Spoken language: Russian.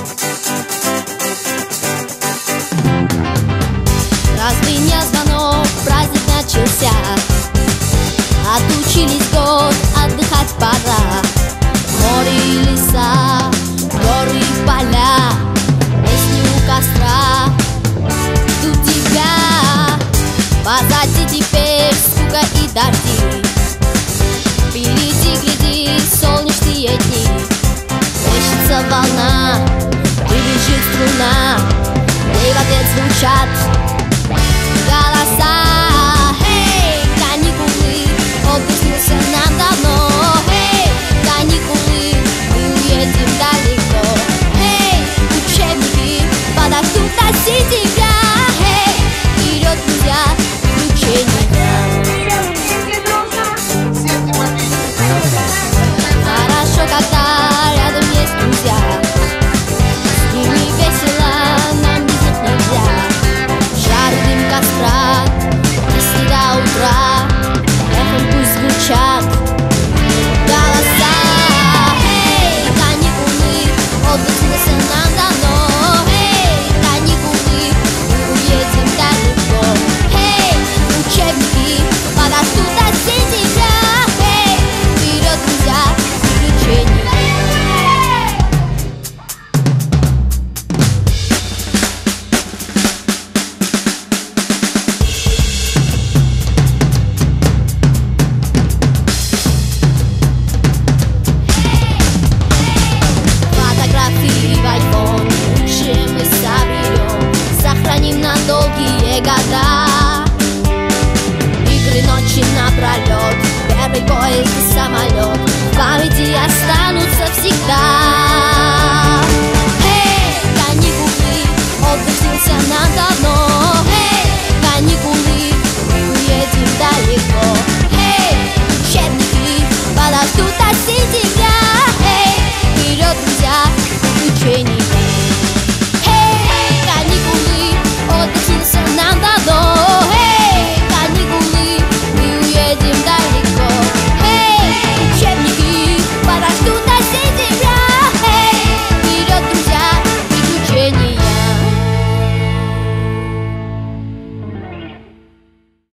Раззвенел звонок, праздник начался. Отучились год, отдыхать пора. Море и леса, горы и поля, песни у костра ждут тебя. Позади теперь скука и дожди. Впереди, гляди, солнечные дни. Плещется волна, брызжет струна, ей в ответ звучат голоса. Эй, каникулы, отдых снился нам давно.